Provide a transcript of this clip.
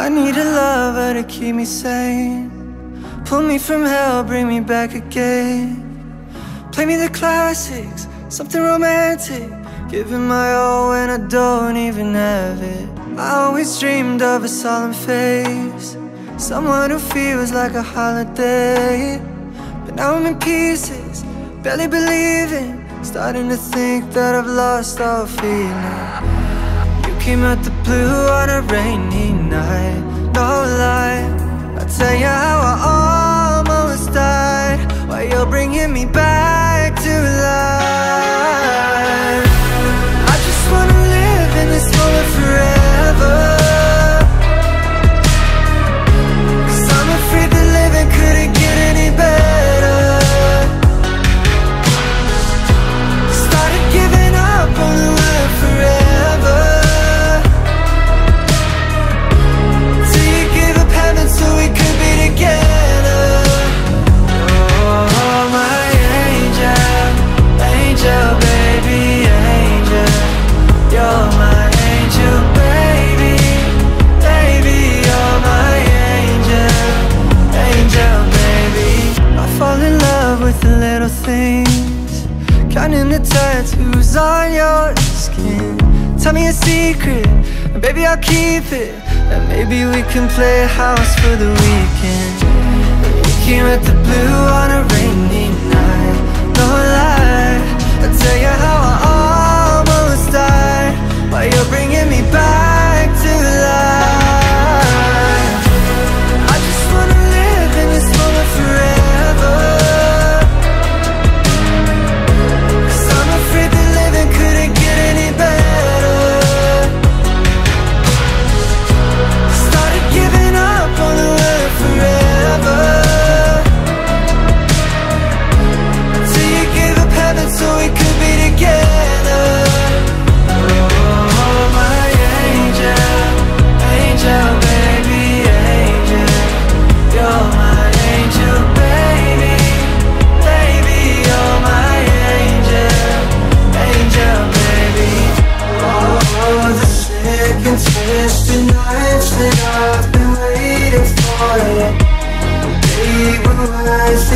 I need a lover to keep me sane. Pull me from hell, bring me back again. Play me the classics, something romantic. Giving my all when I don't even have it. I always dreamed of a solemn face, someone who feels like a holiday. But now I'm in pieces, barely believing, starting to think that I've lost all feeling. You came out the blue on a rainy night, no lie. I'll tell you how I almost died, while you're bringing me back to life. I just wanna live in this moment forever, 'cause I'm afraid that living couldn't get any better. Started giving up on the word forever, till you gave up heaven so we could be together. Oh, my angel, angel, baby, angel. You're my angel, baby, baby. You're my angel, angel, baby. I fall in love with the little things, counting the tattoos on your skin. Tell me a secret, and baby I'll keep it. And maybe we can play house for the weekend. We came at the blue on a rainy night, no lie. I'll tell you how I almost died, while you're bringing me back to life. I just wanna live in this moment forever, 'cause I'm afraid that living couldn't get any better. Started giving up on the word forever, till you gave up heaven so we could be together. Oh, my angel, angel, baby, angel. You're my angel, baby, baby. You're my angel, angel, baby. Oh, the second twisted nights that I've been waiting for you. They were worth